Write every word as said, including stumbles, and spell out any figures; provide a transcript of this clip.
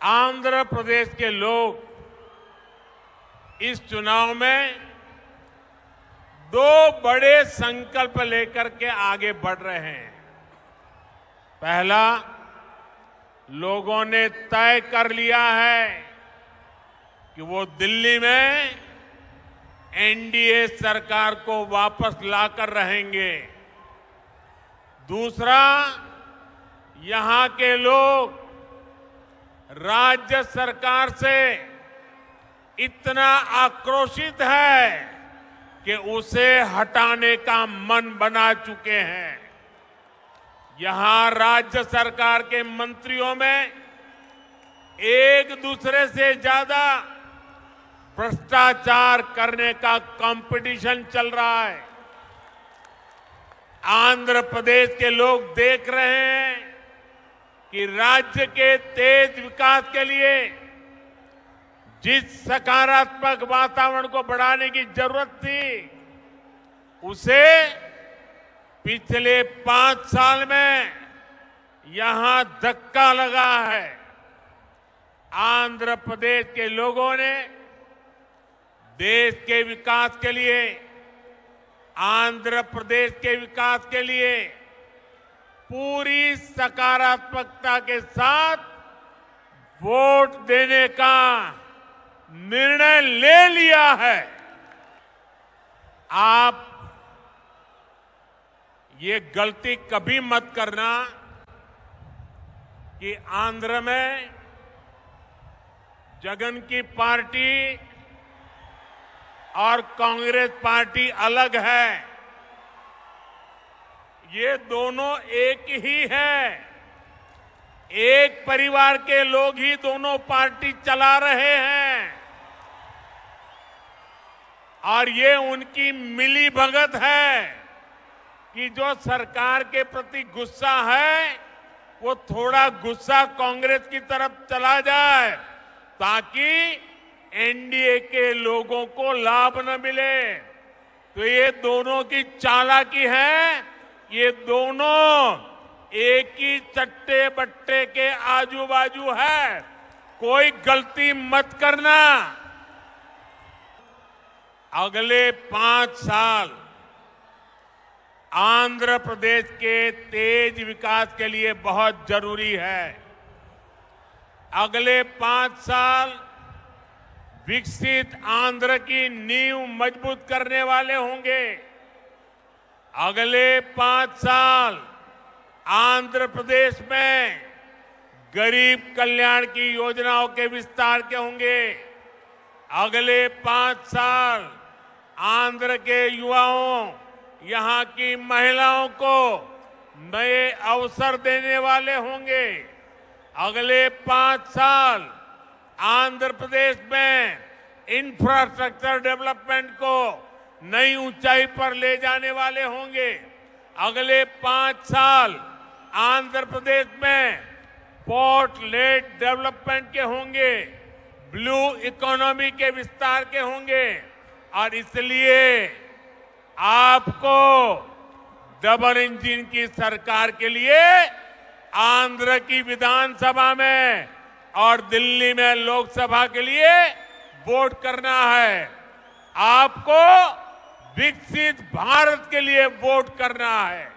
आंध्र प्रदेश के लोग इस चुनाव में दो बड़े संकल्प लेकर के आगे बढ़ रहे हैं। पहला, लोगों ने तय कर लिया है कि वो दिल्ली में एनडीए सरकार को वापस लाकर रहेंगे। दूसरा, यहां के लोग राज्य सरकार से इतना आक्रोशित है कि उसे हटाने का मन बना चुके हैं। यहां राज्य सरकार के मंत्रियों में एक दूसरे से ज्यादा भ्रष्टाचार करने का कंपटीशन चल रहा है। आंध्र प्रदेश के लोग देख रहे हैं कि राज्य के तेज विकास के लिए जिस सकारात्मक वातावरण को बढ़ाने की जरूरत थी, उसे पिछले पांच साल में यहां धक्का लगा है। आंध्र प्रदेश के लोगों ने देश के विकास के लिए, आंध्र प्रदेश के विकास के लिए पूरी सकारात्मकता के साथ वोट देने का निर्णय ले लिया है। आप ये गलती कभी मत करना कि आंध्र में जगन की पार्टी और कांग्रेस पार्टी अलग है। ये दोनों एक ही है। एक परिवार के लोग ही दोनों पार्टी चला रहे हैं और ये उनकी मिली भगत है कि जो सरकार के प्रति गुस्सा है वो थोड़ा गुस्सा कांग्रेस की तरफ चला जाए ताकि एनडीए के लोगों को लाभ न मिले। तो ये दोनों की चालाकी है। ये दोनों एक ही चट्टे बट्टे के आजू बाजू है। कोई गलती मत करना। अगले पांच साल आंध्र प्रदेश के तेज विकास के लिए बहुत जरूरी है। अगले पांच साल विकसित आंध्र की नींव मजबूत करने वाले होंगे। अगले पांच साल आंध्र प्रदेश में गरीब कल्याण की योजनाओं के विस्तार के होंगे। अगले पांच साल आंध्र के युवाओं, यहां की महिलाओं को नए अवसर देने वाले होंगे। अगले पांच साल आंध्र प्रदेश में इंफ्रास्ट्रक्चर डेवलपमेंट को नई ऊंचाई पर ले जाने वाले होंगे। अगले पांच साल आंध्र प्रदेश में पोर्ट लेड डेवलपमेंट के होंगे, ब्लू इकोनॉमी के विस्तार के होंगे। और इसलिए आपको डबल इंजन की सरकार के लिए आंध्र की विधानसभा में और दिल्ली में लोकसभा के लिए वोट करना है। आपको विकसित भारत के लिए वोट करना है।